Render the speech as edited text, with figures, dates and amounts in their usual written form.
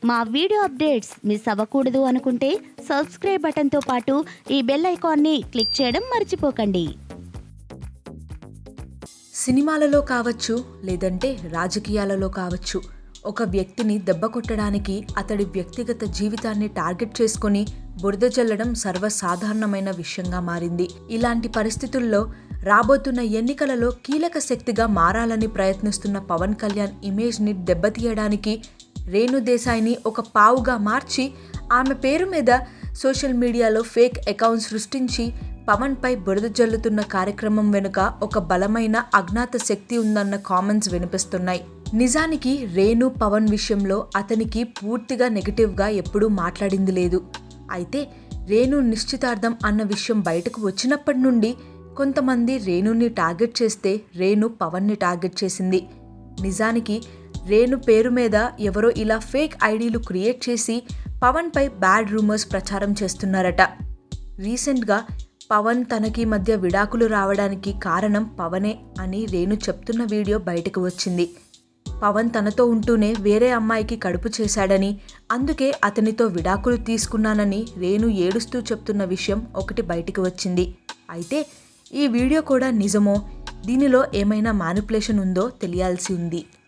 మా video updates miss అవ్వకూడదు అనుకుంటే సబ్స్క్రైబ్ బటన్తో పాటు ఈ బెల్ ఐకాన్ని క్లిక్ చేయడం మర్చిపోకండి. సినిమాలలో కావచ్చు, లేదంటే రాజకీయాలలో కావచ్చు, ఒక వ్యక్తిని దెబ్బ కొట్టడానికి అతడి వ్యక్తిగత జీవితాన్ని టార్గెట్ చేసుకుని బురద జల్లడం సర్వసాధారణమైన విషయంగా మారింది. ఇలాంటి పరిస్థితుల్లో రాబోతున్న ఎన్నికలలో కీలక శక్తిగా మారాలని ప్రయత్నిస్తున్న పవన్ కళ్యాణ్ ఇమేజ్ని దెబ్బతీయడానికి రేణు దేశాయ్ని ఒక పావుగా మార్చి ఆమె పేరు మీద సోషల్ మీడియాలో ఫేక్ అకౌంట్ సృష్టించి పవన్పై బురద జల్లుతున్న కార్యక్రమం వెనుక ఒక బలమైన అజ్ఞాత శక్తి ఉందన్న కామెంట్స్ వినిపిస్తున్నాయి. నిజానికి రేణు పవన్ విషయంలో అతనికి పూర్తిగా నెగిటివ్గా ఎప్పుడూ మాట్లాడింది లేదు. అయితే రేణు నిశ్చితార్థం అన్న విషయం బయటకు వచ్చినప్పటి నుండి కొంతమంది రేణుని టార్గెట్ చేస్తే రేణు పవన్ని టార్గెట్ చేసింది. నిజానికి రేణు పేరు మీద ఎవరో ఇలా ఫేక్ ఐడీలు క్రియేట్ చేసి పవన్పై బ్యాడ్ రూమర్స్ ప్రచారం చేస్తున్నారట. రీసెంట్గా పవన్ తనకి మధ్య విడాకులు రావడానికి కారణం పవనే అని రేణు చెప్తున్న వీడియో బయటకు వచ్చింది. పవన్ తనతో ఉంటూనే వేరే అమ్మాయికి కడుపు చేశాడని, అందుకే అతనితో విడాకులు తీసుకున్నానని రేణు ఏడుస్తూ చెప్తున్న విషయం ఒకటి బయటకు వచ్చింది. అయితే ఈ వీడియో కూడా నిజమో, దీనిలో ఏమైనా మ్యానిపులేషన్ ఉందో తెలియాల్సి ఉంది.